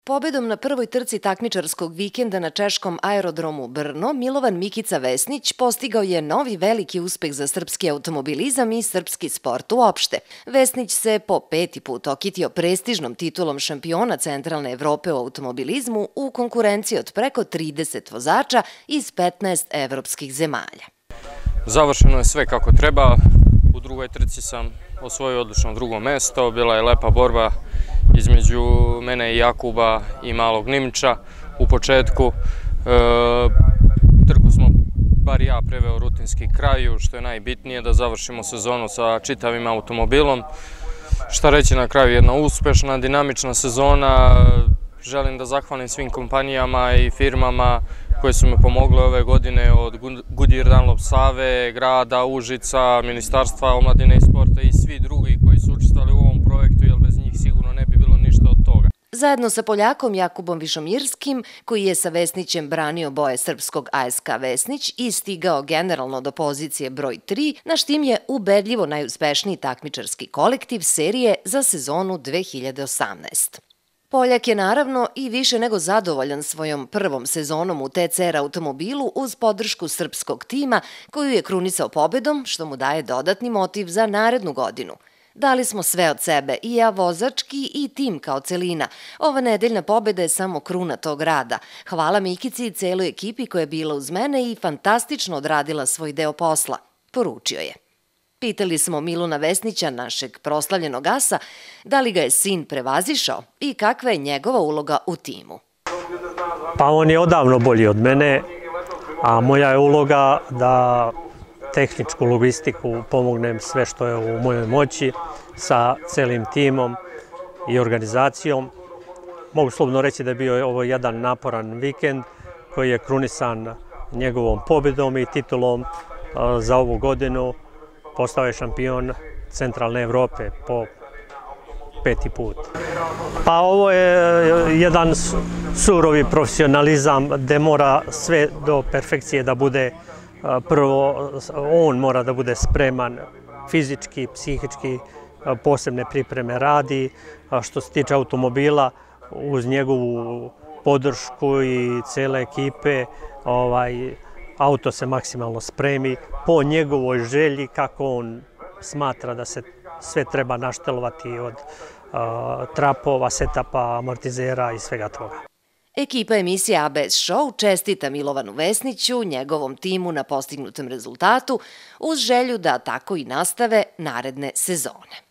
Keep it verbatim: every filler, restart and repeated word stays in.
Pobedom na prvoj trci takmičarskog vikenda na češkom aerodromu Brno, Milovan Mikica Vesnić postigao je novi veliki uspeh za srpski automobilizam i srpski sport uopšte. Vesnić se po peti put okitio prestižnom titulom šampiona Centralne Evrope u automobilizmu u konkurenciji od preko trideset vozača iz petnaest evropskih zemalja. Završeno je sve kako treba. U drugoj trci sam osvojio odlično drugo mesto. Bila je lepa borba između mene i Jakuba i malog Nimča u početku. Trku smo, bar ja, preveo rutinski kraju, što je najbitnije, da završimo sezonu sa čitavim automobilom. Šta reći na kraju, jedna uspešna, dinamična sezona. Želim da zahvalim svim kompanijama i firmama koje su me pomogle ove godine, od Goodyear Dunlop Save, grada Užica, Ministarstva omladine i sporta i svi drugi koji su učestvovali u ovom projektu, jer bez njih sigurno ne bi bilo ništa od toga. Zajedno sa Poljakom Jakubom Višomirskim, koji je sa Vesnićem branio boje srpskog A S K Vesnić i stigao generalno do pozicije broj tri, naš tim je ubedljivo najuspešniji takmičarski kolektiv serije za sezonu dve hiljade osamnaeste. Poljak je naravno i više nego zadovoljan svojom prvom sezonom u T C R automobilu uz podršku srpskog tima koju je krunisao pobedom, što mu daje dodatni motiv za narednu godinu. Dali smo sve od sebe, i ja vozački i tim kao celina. Ova nedeljna pobeda je samo kruna tog rada. Hvala Mikici i celoj ekipi koja je bila uz mene i fantastično odradila svoj deo posla, poručio je. Pitali smo Miluna Vesnića, našeg proslavljenog asa, da li ga je sin prevazišao i kakva je njegova uloga u timu. Pa on je odavno bolji od mene, a moja je uloga da tehničku logistiku pomognem sve što je u mojoj moći sa celim timom i organizacijom. Mogu slobodno reći da je bio ovo jedan naporan vikend koji je krunisan njegovom pobjedom i titulom za ovu godinu. Postao je šampion Centralne Evrope po peti put. Pa ovo je jedan surovi profesionalizam gde mora sve do perfekcije da bude. Prvo, on mora da bude spreman fizički, psihički, posebne pripreme radi. Što se tiče automobila, uz njegovu podršku i cele ekipe, auto se maksimalno spremi po njegovoj želji, kako on smatra da se sve treba naštelovati od trapova, setapa, amortizera i svega toga. Ekipa emisije A B S Show čestita Milovanu Vesniću, njegovom timu na postignutom rezultatu, uz želju da tako i nastave naredne sezone.